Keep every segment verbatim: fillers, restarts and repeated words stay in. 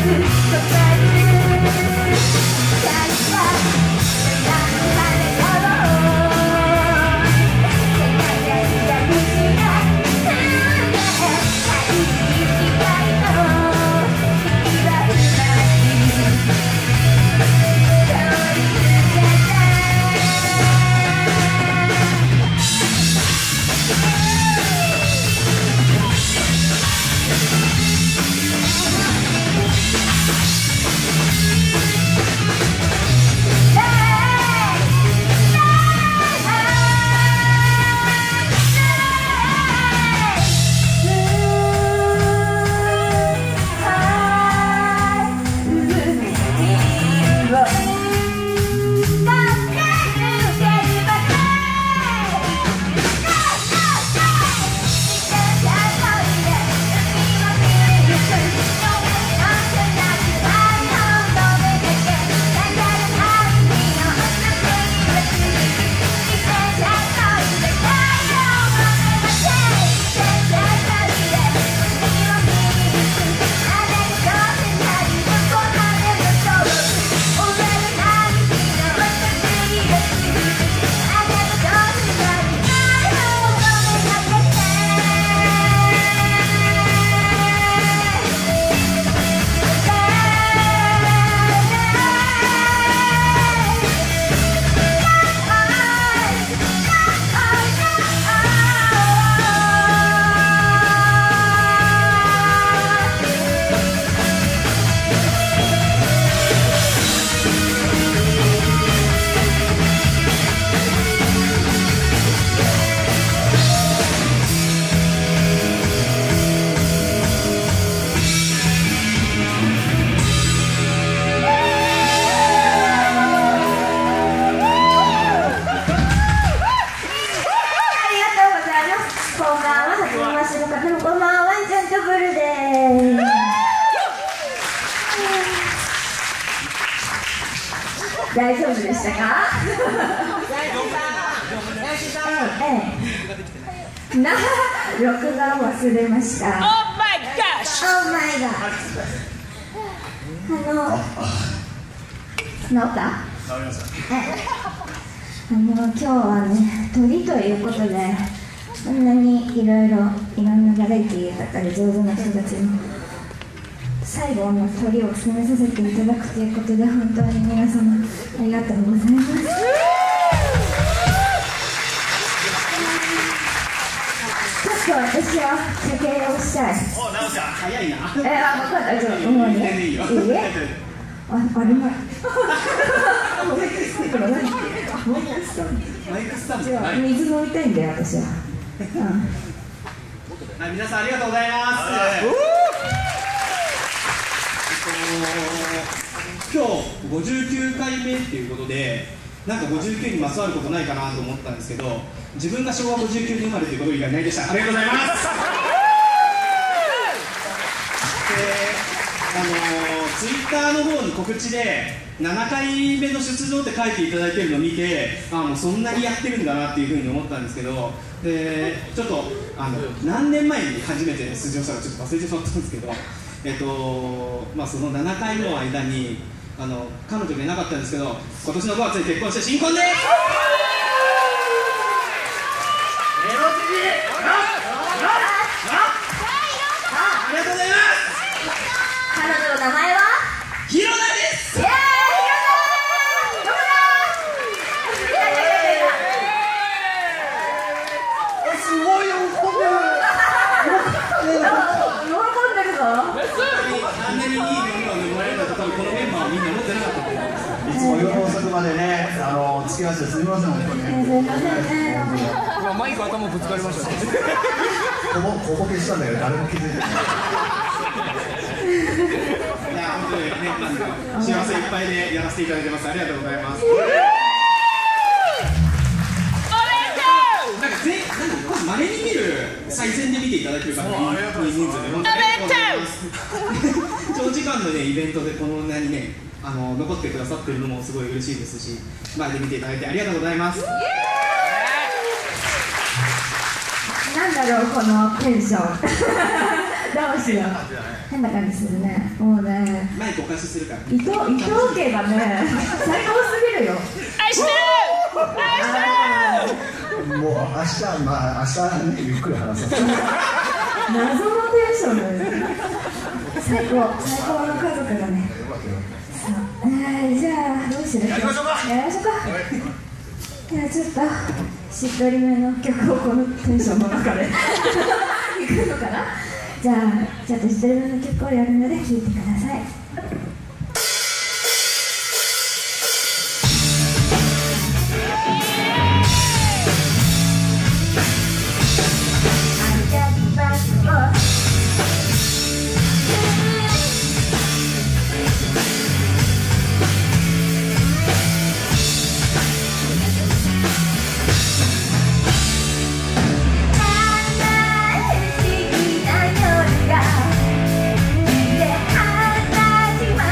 大丈夫でしたか？ええ、な、録画忘れました。 Oh my gosh! Oh my god! あの、治った？ 治りました。 ええ、あの、今日はね、鳥ということでこんなにいろいろいろんなバラエティーだったり上手な人たちの最後の鳥を務めさせていただくということで、本当に皆様ありがとうございます。ちょっと私は休憩をしたい。 お、直しちゃん早いな。 え、あ、分かった、ちょっともうね、いいよ。いいえ。あ、あれも。マイクスタンド。マイクスタンド。 マイクスタンド。 じゃあ、水飲みたいんだよ、私は。 はい、皆さんありがとうございます。今日ごじゅうきゅうかいめっていうことで、なんかごじゅうきゅうにまつわることないかなと思ったんですけど、自分がしょうわごじゅうきゅうに生まれということ以外ないでした。ありがとうございます。で、あのー、ツイッターの方に告知でななかいめの出場って書いていただいてるのを見て、あ、もうそんなにやってるんだなっていうふうに思ったんですけど、でちょっとあの何年前に初めて出場したかちょっと忘れてしまったんですけど、えっとまあ、そのななかいの間にあの彼女がいなかったんですけど、今年のごがつに結婚して新婚です。ありがとうございます。 彼女の名前はひろなです。 イエーイ、 すごい喜んでる。 喜んでるぞ。 あんなにいいメンバーで生まれたと多分このメンバーはみんな持ってなかったと思うんです。 いつも夜遅くまでね、あの付き合わせてすみません本当に。 すみませんね。 今マイク頭ぶつかりましたね。 小ぼ小ボケしたんだけど誰も気づいてない。 いや本当にね、幸せいっぱいでやらせていただいてます。ありがとうございます。なんかぜ、なんかまれに見る再選で見ていただける方もいる人数で本当にありがとうございます。長時間のねイベントでこんなにねあの残ってくださってるのもすごい嬉しいですし、前で見ていただいてありがとうございます。 なんだろうこのテンション。 うしよう。変な感じするね。もうね、 マイクお貸しするから。 伊藤伊藤家がね、最高すぎるよ。 愛してる愛してる。 もう明日、まあ明日ね、ゆっくり話そう。 謎のテンションだよ。最高、最高の家族だね。さあ、えー、じゃあどうする？やりましょうか。やりましょうか。いや、ちょっとしっとりめの曲をこのテンションの中でいくのかな。じゃあちょっとしっとりめの曲をやるので聴いてください。「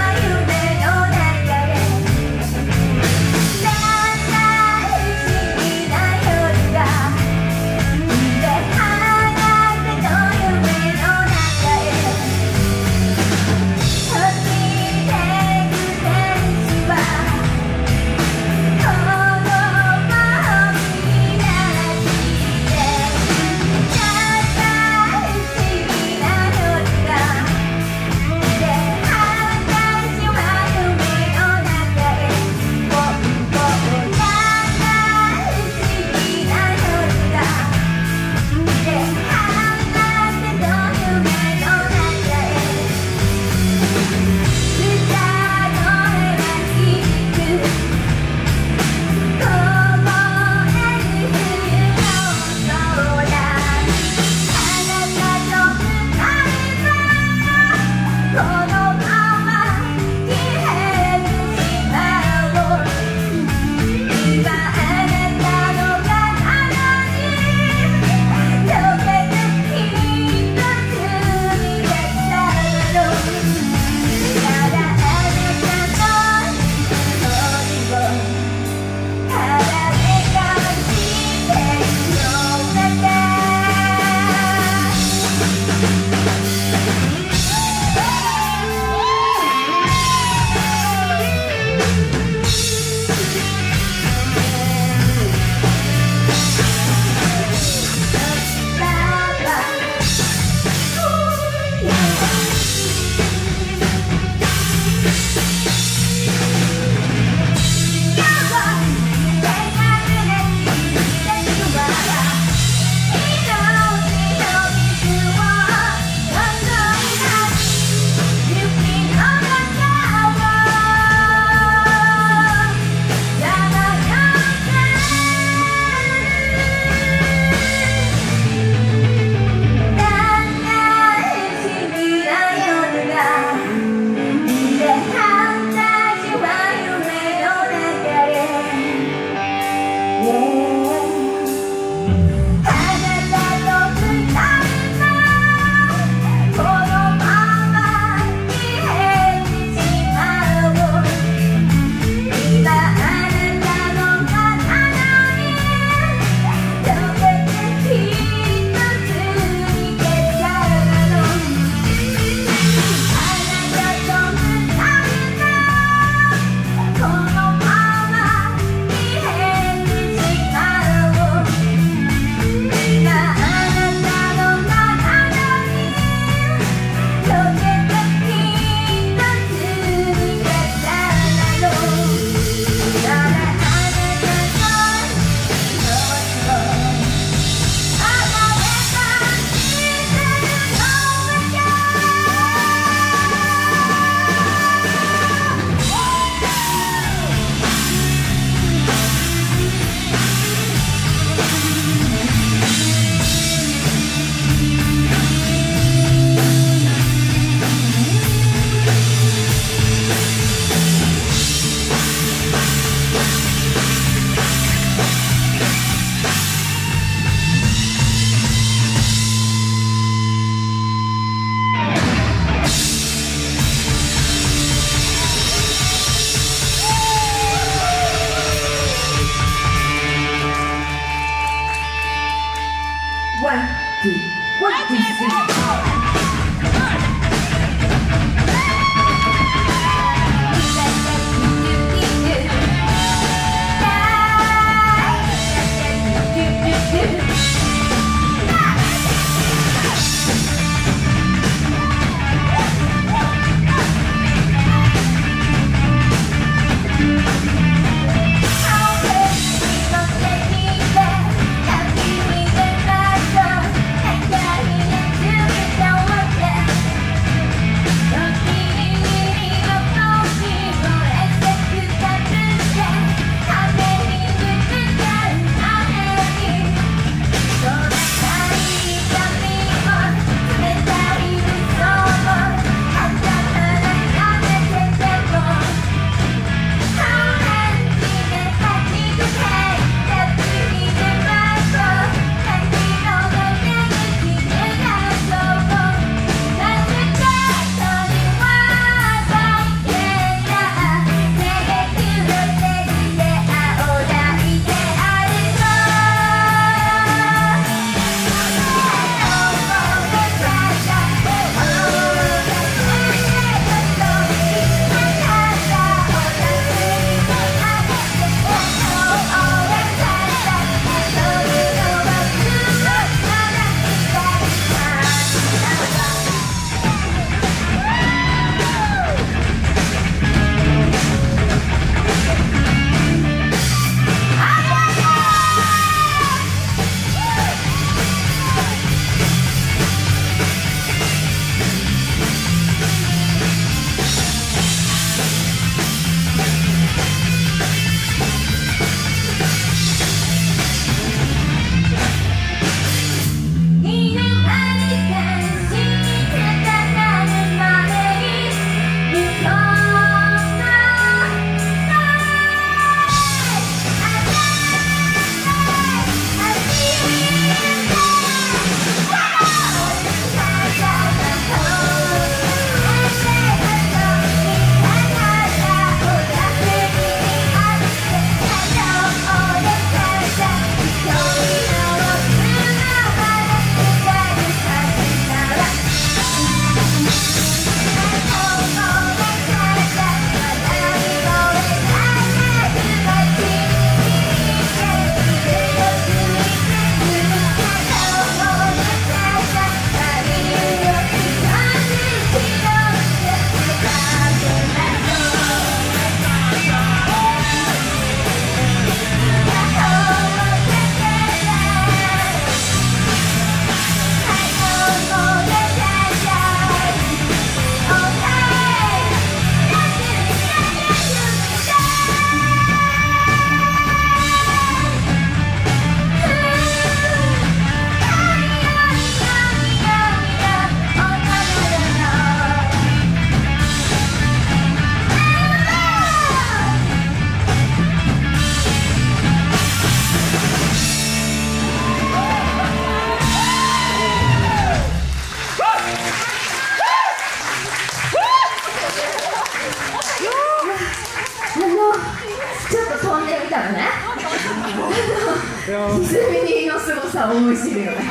ディズニーの凄さを思い知るよね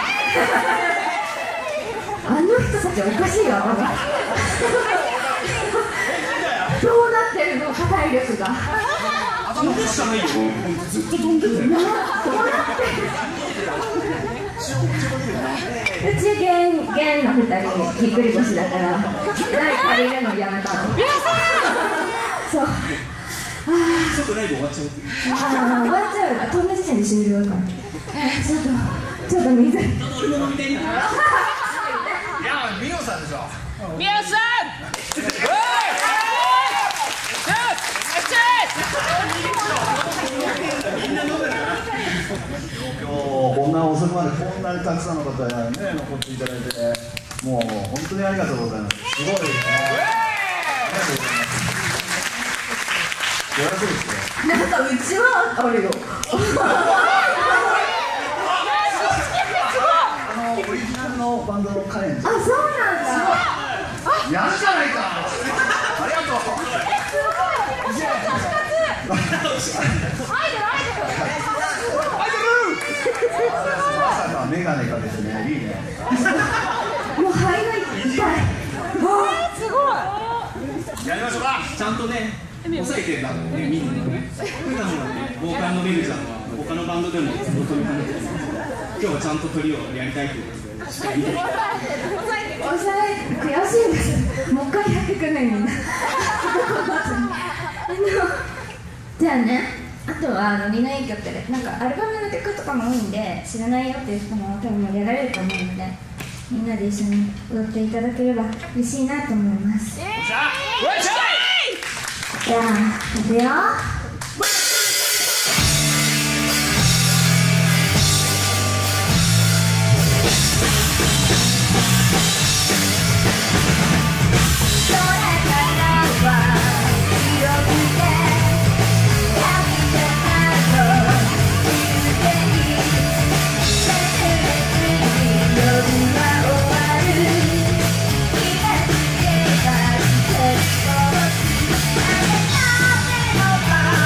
あの人たちおかしいわ、まだどうなってるのか、体力が飛んでしかないよ、ずっと飛んでたよ。 どうなってるうち弦、弦のふたりぎっくり腰だから台借りるのやめたのそうちょっとライブ終わっちゃうっていう。 ああ、終わっちゃうから、飛んだ時点で終了だからちょっと、ちょっと水俺も飲みたいんだな。 いや、ミオさんでしょ。ミオさん。 今日こんな遅くまでこんなにたくさんの方がね残っていただいて、もう本当にありがとうございます。すごいですね。ありがとうございます。よろしいですね。 なんかうちはあるよあのオリジナルのバンドのカレンジ。 あ、そうなんだやるじゃないか。ありがとう。まさかメガネがですね、いいね。 もう肺が痛いやりましょうか。 ちゃんとね、抑えてたのね、みんなね。普段はね、ボーカルのベルちゃんは他のバンドでもずっと飛び跳ねてるんですけど、今日はちゃんとトリをやりたいということで、しっかり見てきて。 抑え、悔しいですもう一回やってくんないみんなあの、じゃあね、あとはあのリノイン曲でなんかアルバムの曲とかも多いんで、知らないよっていう人も多分盛り上がれると思うので、みんなで一緒に踊っていただければ嬉しいなと思います。じゃあ、いくよ。「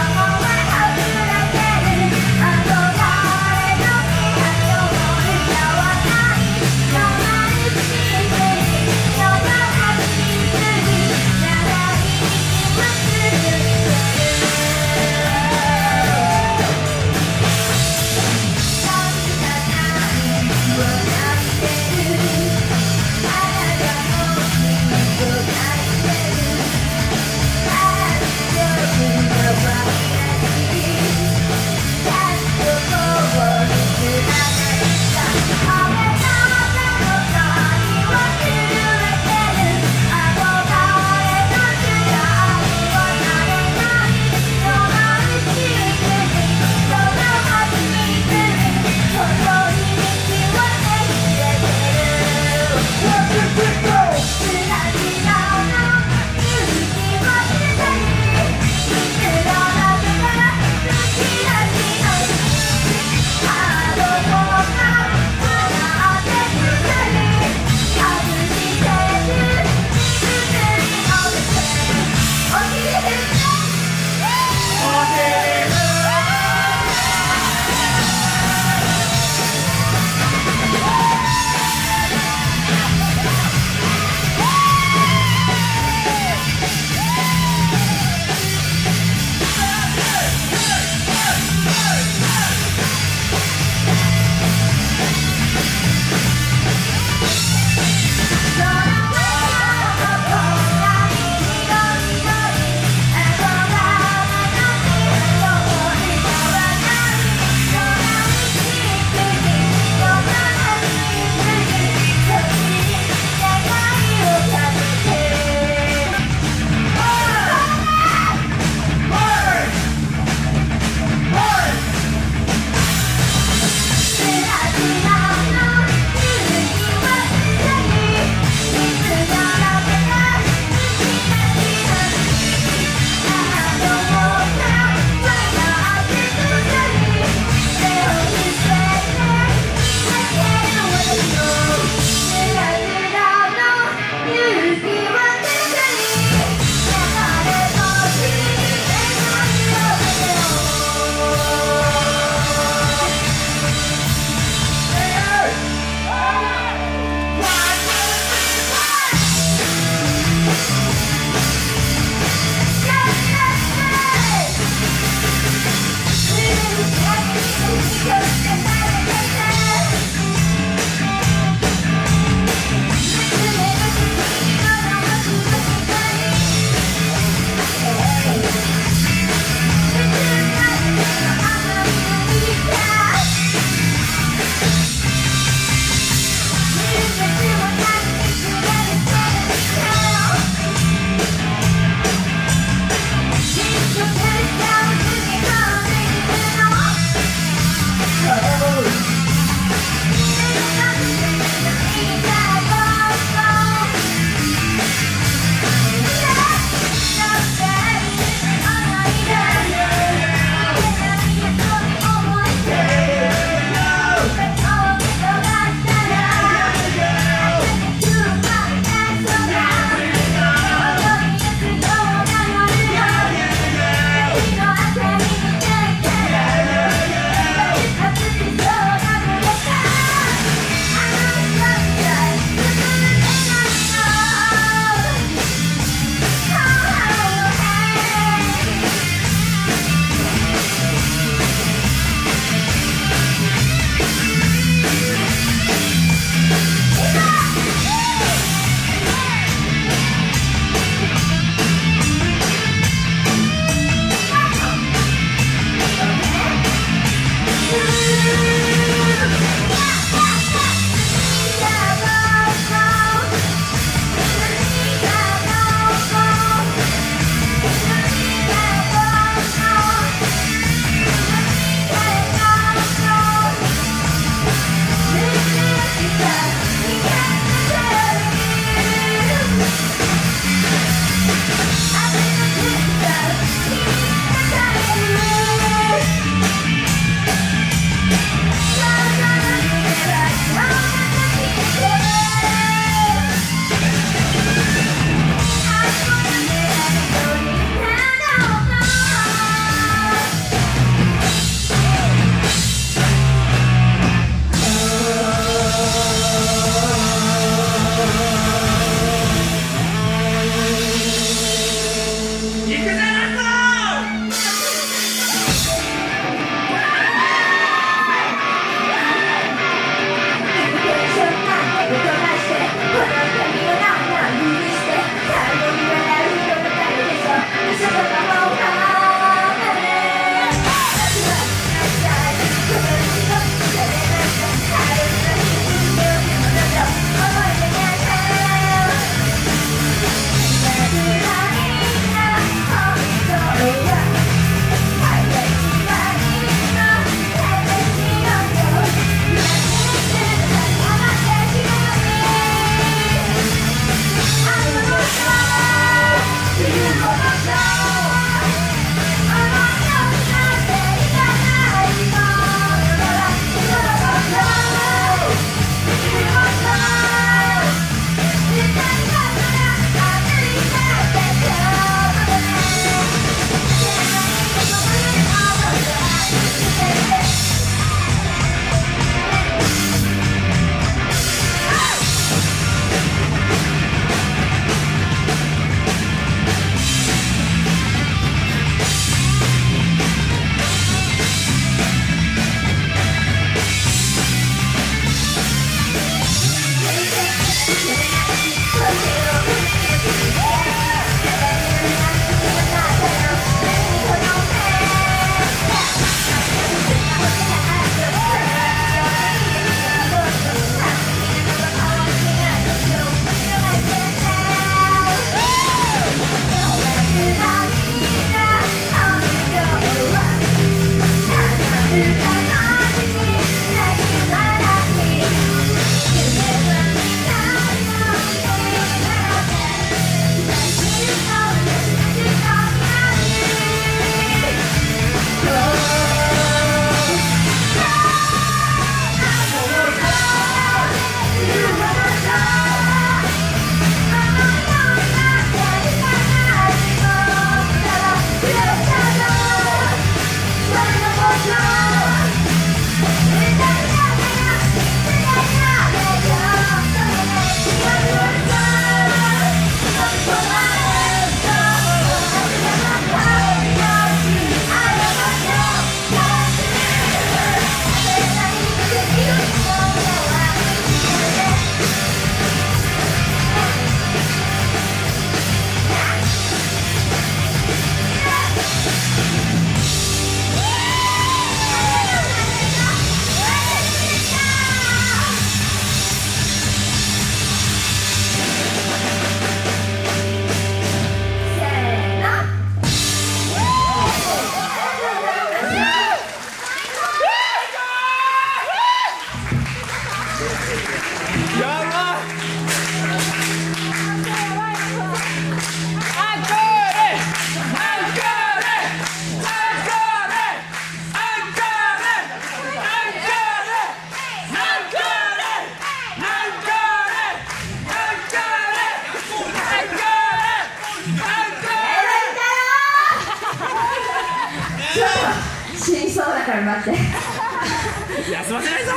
そうだから待って。 休ませないぞ。あ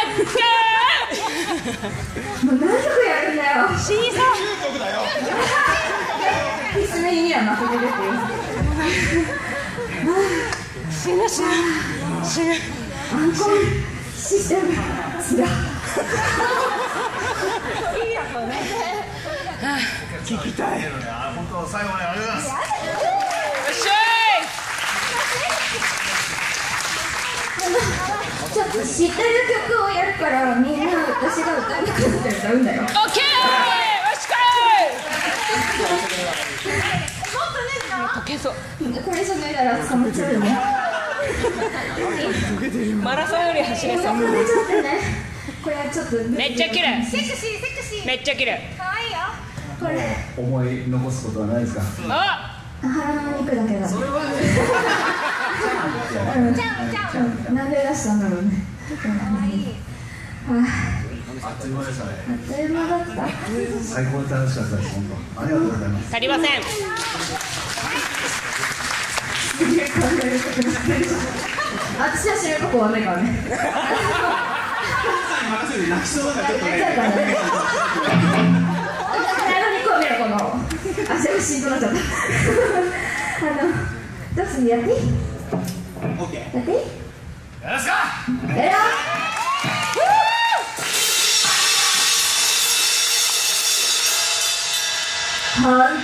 っもう何曲やるんだよ。 死にそう。 キスメには負けてるっていう。 死ぬ死ぬ死ぬ。 アンコールシステムつら。 聞きたい。 本当最後までありがとうございます。 よっしゃちょっと知ってる曲をやるからみんな私が歌う曲で歌うんだよ。 ーい。オッケー。よしこい。溶けそう。 これじゃないなら捕まっちゃうよね。 マラソンより走れそう。 お腹出ちゃってね。これはちょっとめっちゃ綺麗。 セクシーセクシーめっちゃ綺麗。 可愛いよ。 これ思い残すことはないですか？ あ。 腹の肉だけだ。それはね。 ちゃんちゃん。 なんで出したんだろうね。 可愛い。 ああっという間でしたね。 っという間だった。 最高に楽しかったです。本当ありがとうございます。 足りません。 私は知るとこはないからね。 任せる泣きそうだからちょっとね。 体の肉を見ろこの。足がしんどくなっちゃった。あのどうするやっていい？ オッケー。 やっていい？ やらすか。 やろう。本当にラス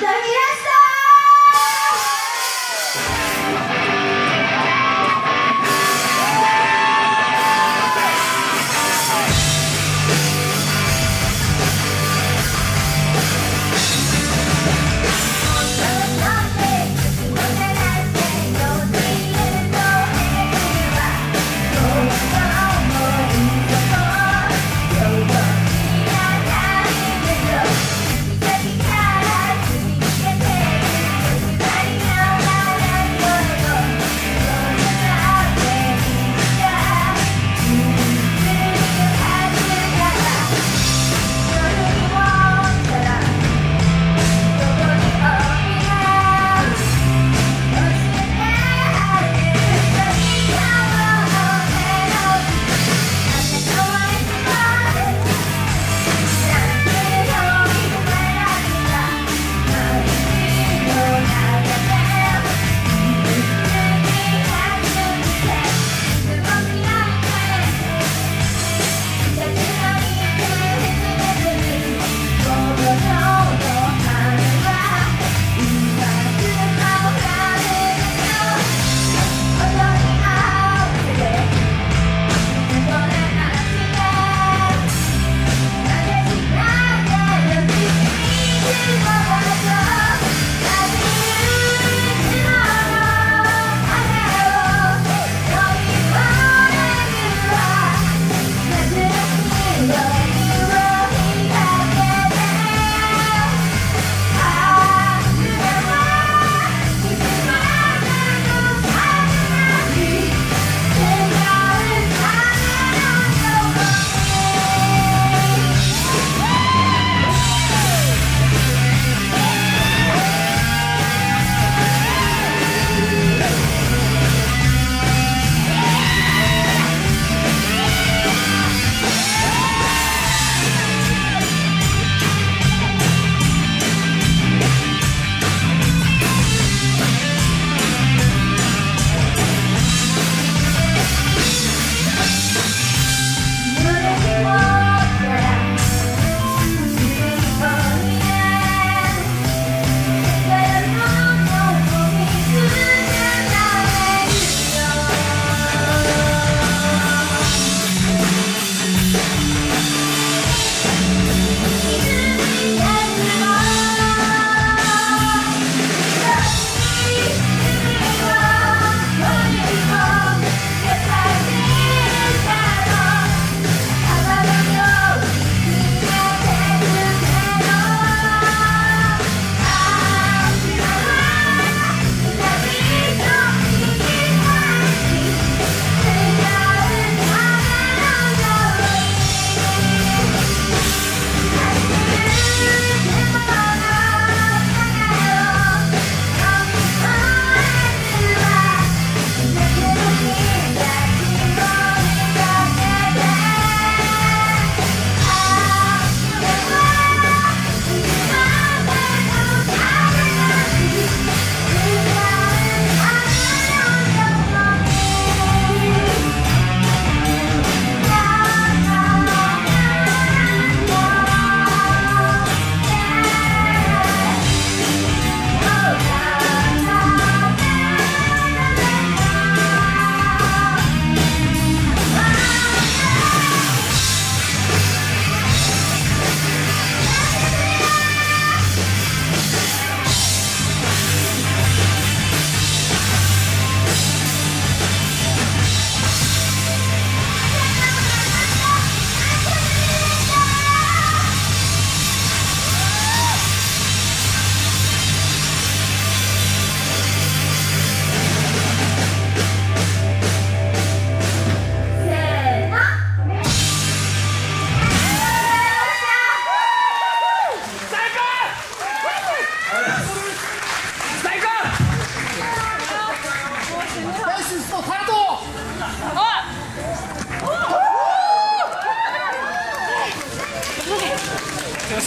ト。「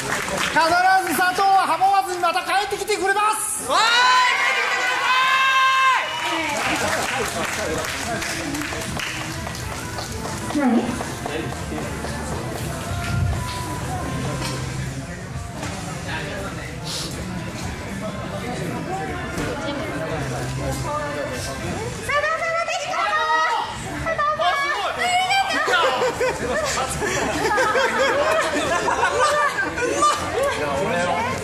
ず佐藤はハモわずにまた帰ってきてくれます。わーい、 何？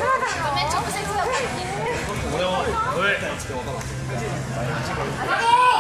俺は、おい。